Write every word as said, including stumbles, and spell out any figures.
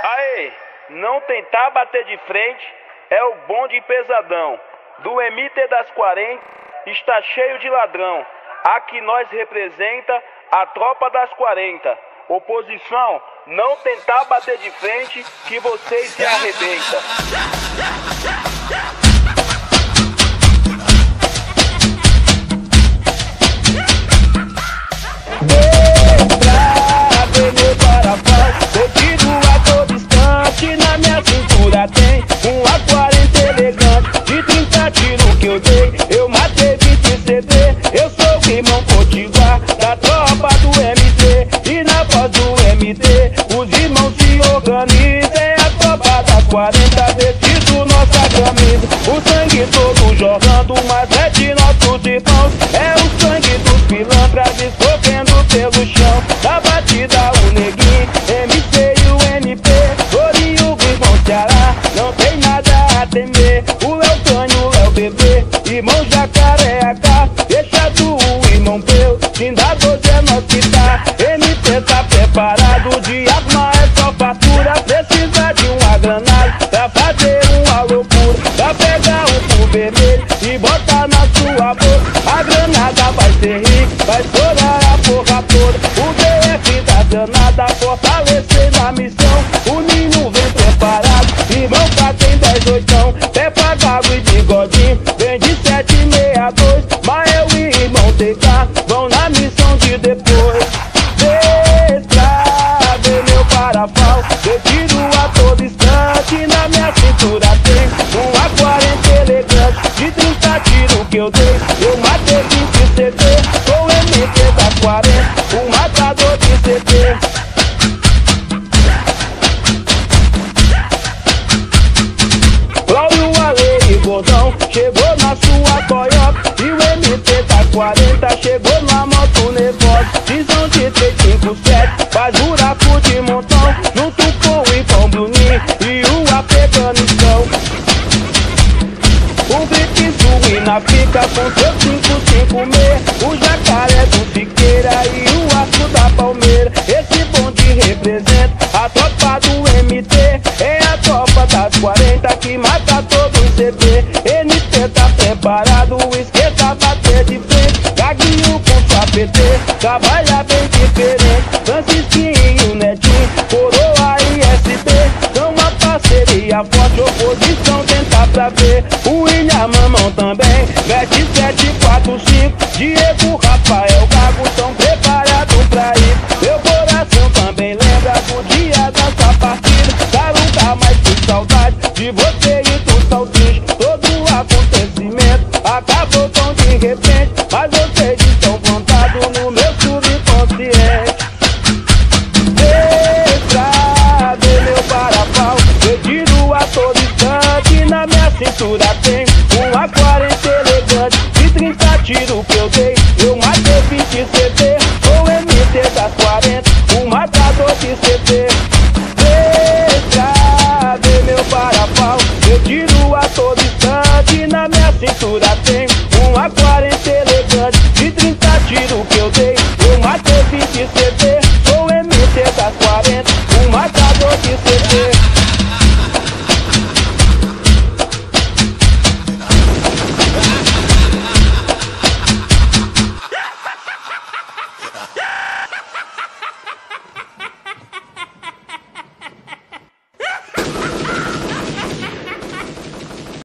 Aê, não tentar bater de frente é o bonde pesadão. Do M T das quarenta está cheio de ladrão. Aqui nós representa a tropa das quarenta. Oposição, não tentar bater de frente que vocês se arrebentam. Tem um A quarenta elegante, de trinta tiros que eu dei, eu matei vinte C D. Eu sou o irmão Potiguar, da tropa do M T. E na voz do M T, os irmãos se organizam. É a tropa das quarenta, vestido nossa camisa. O sangue todo jorrando, mas é de nossos irmãos. É o sangue dos pilantras escorrendo pelo chão. Da batida o neguinho, M C e o N P. Dorinho, irmão Ceará, não tem nada a temer. O Léo Tânio, o Léo Bebê, irmão Jacaré A K. Deixa do irmão Peu, Tinda doze é nós que tá. M T tá preparado, de arma é só fatura. Precisa de uma granada pra fazer uma loucura. Pra pegar um fio vermelho e botar na sua boca. A granada vai ser rica, vai estourar a porra toda. O D F da granada fortalecer na missão. O Ninho vem preparado, irmão tá tem dez oitão. Pé pagado e bigodinho, vem de sete seis dois. Mael e irmão T K vão na missão de depois. Destrave meu parafal, eu tiro a todo instante. Na minha cintura tem um A quarenta elegante, de trinta tiros que eu dei, eu matei vinte C D. Sou o M T das quarenta, um matador de C D. Gordão chegou na sua Toyota e o M T das quarenta chegou na moto nervosa. Visão de trezentos e cinquenta e sete, faz buraco de montão, junto com o irmão Bruninho e o Afeganistão. O Grip Suína fica com seu cinco cinco seis, o Jacaré do Siqueira e o Aço da Palmeira. Esse bonde representa a tropa do M T, é a tropa das quarenta que mata todo o C D. N T tá preparado, esquerda bater de frente. Gaguinho com sua P T, trabalha bem diferente. Francisquinho e o Netinho, coroa e S B. São uma parceria forte, oposição tenta pra ver. O William Mamão também, mete sete quatro cinco. Diego, Rafael, Gago, tão preparados pra ir. Meu coração também lembra do dia dessa partida. Tá nunca mais com saudade de você e do salsicha. Todo acontecimento acabou tão de repente, mas vocês estão plantados no meu subconsciente. Destrave meu parafal, eu tiro a todo instante. Na minha cintura tem um A quarenta elegante, de trinta tiros que eu dei, eu matei vinte C D. Sou o M T das quarenta, um matador de C D. Destrave meu parafal, eu tiro a todo instante. Na minha cintura tem um A quarenta elegante, de trinta tiros que eu dei, eu matei vinte C D. Sou o M T das quarenta, um matador de C D.